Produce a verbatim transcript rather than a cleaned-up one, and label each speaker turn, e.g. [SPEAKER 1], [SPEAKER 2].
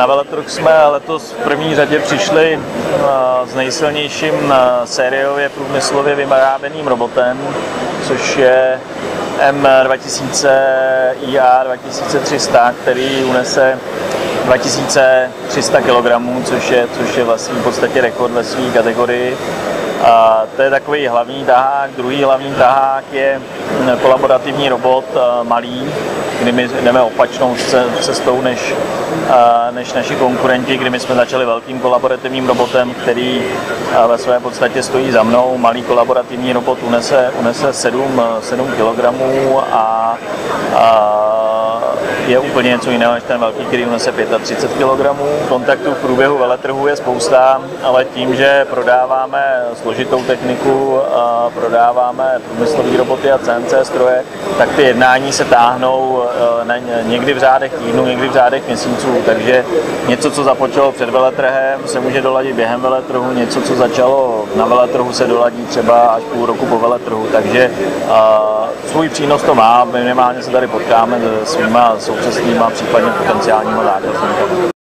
[SPEAKER 1] Na veletrh jsme letos v první řadě přišli s nejsilnějším sériově průmyslově vyráběným robotem, což je M dva tisíce I A dva tisíce tři sta, který unese dva tisíce tři sta kilogramů, což je, což je vlastně v podstatě rekord ve své kategorii. A to je takový hlavní tahák. Druhý hlavní tahák je kolaborativní robot malý, kdy my jdeme opačnou cestou než, než naši konkurenti, kdy my jsme začali velkým kolaborativním robotem, který ve své podstatě stojí za mnou. Malý kolaborativní robot unese, unese sedm kilogramů a, a je úplně něco jiného než ten velký, který unese třicet pět kilogramů. Kontaktů v průběhu veletrhu je spousta, ale tím, že prodáváme složitou techniku, prodáváme průmyslové roboty a C N C stroje, tak ty jednání se táhnou někdy v řádech týdnů, někdy v řádech měsíců, takže něco, co započalo před veletrhem, se může doladit během veletrhu, něco, co začalo na veletrhu, se doladí třeba až půl roku po veletrhu, takže svůj přínos to má, minimálně se tady potkáme se svýma současnýma, případně potenciálníma zákazníky.